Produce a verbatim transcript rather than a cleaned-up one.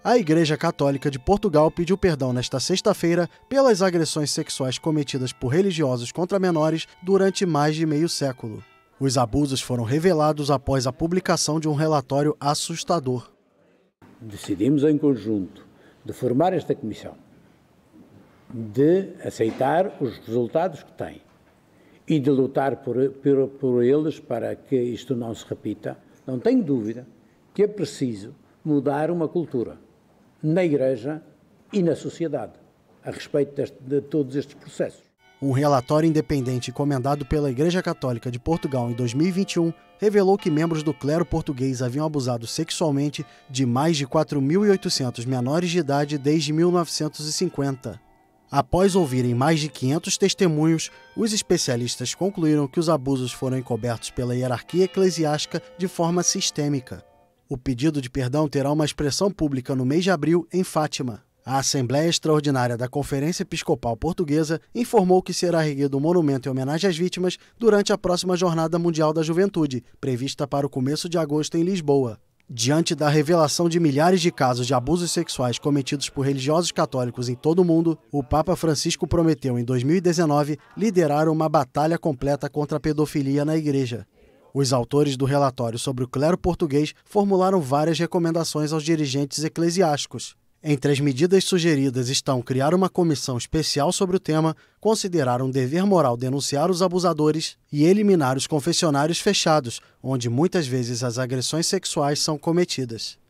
A Igreja Católica de Portugal pediu perdão nesta sexta-feira pelas agressões sexuais cometidas por religiosos contra menores durante mais de meio século. Os abusos foram revelados após a publicação de um relatório assustador. Decidimos em conjunto de formar esta comissão, de aceitar os resultados que tem e de lutar por, por, por eles para que isto não se repita. Não tenho dúvida que é preciso mudar uma cultura na Igreja e na sociedade a respeito deste, de todos estes processos. Um relatório independente encomendado pela Igreja Católica de Portugal em dois mil e vinte e um revelou que membros do clero português haviam abusado sexualmente de mais de quatro mil e oitocentos menores de idade desde mil novecentos e cinquenta. Após ouvirem mais de quinhentos testemunhos, os especialistas concluíram que os abusos foram encobertos pela hierarquia eclesiástica de forma sistêmica. O pedido de perdão terá uma expressão pública no mês de abril em Fátima. A Assembleia Extraordinária da Conferência Episcopal Portuguesa informou que será erguido um monumento em homenagem às vítimas durante a próxima Jornada Mundial da Juventude, prevista para o começo de agosto em Lisboa. Diante da revelação de milhares de casos de abusos sexuais cometidos por religiosos católicos em todo o mundo, o Papa Francisco prometeu em dois mil e dezenove liderar uma batalha completa contra a pedofilia na Igreja. Os autores do relatório sobre o clero português formularam várias recomendações aos dirigentes eclesiásticos. Entre as medidas sugeridas estão criar uma comissão especial sobre o tema, considerar um dever moral denunciar os abusadores e eliminar os confessionários fechados, onde muitas vezes as agressões sexuais são cometidas.